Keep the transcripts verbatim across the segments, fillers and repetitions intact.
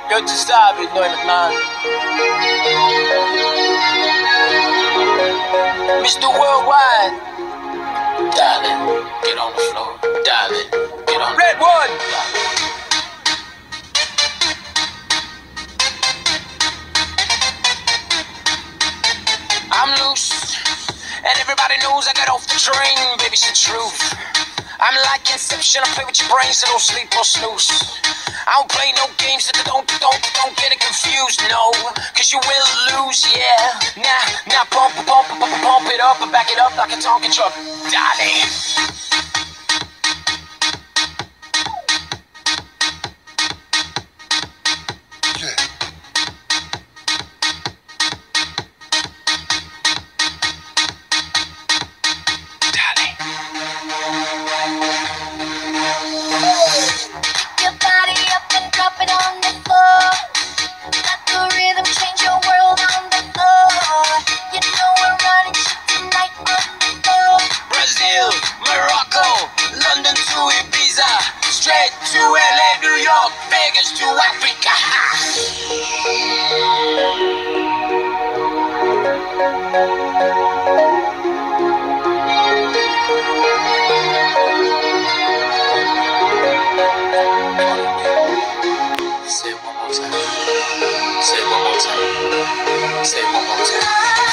Good to stop it, Noy McMahon. Mister Worldwide. Darling, get on the floor. Darling, get on. Redwood! I'm loose, and everybody knows I got off the train. Baby, it's the truth. I'm like Inception, I play with your brain, so don't sleep or snooze. I don't play no games, so don't, don't, don't get it confused, no. Cause you will lose, yeah. Now, now pump, pump, pump, pump it up and back it up like a Tonka truck. Darling. Straight to L A, New York, Vegas to Africa. Say it one more time. Say it one more time. Say it one more time.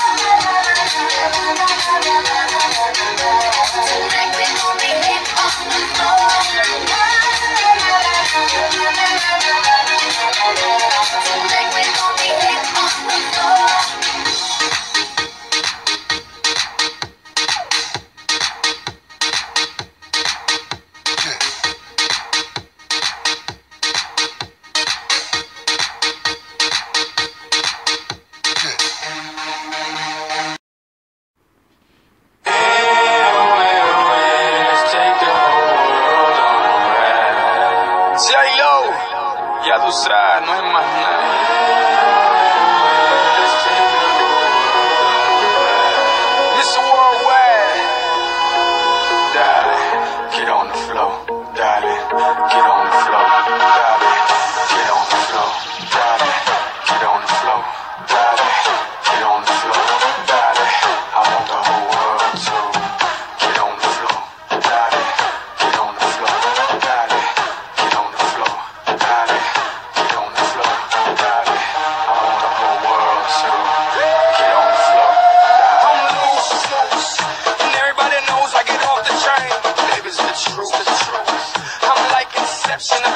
J-Lo, ya tú sabes, no es más nada. Mister Worldwide. Darling, get on the floor. Darling, get on the floor. Darling, get on the floor. Darling, get on the floor. Darling, get on the floor. Darling, I want the whole world to get on the floor. Darling, get on the floor. Darling. I'm like Inception.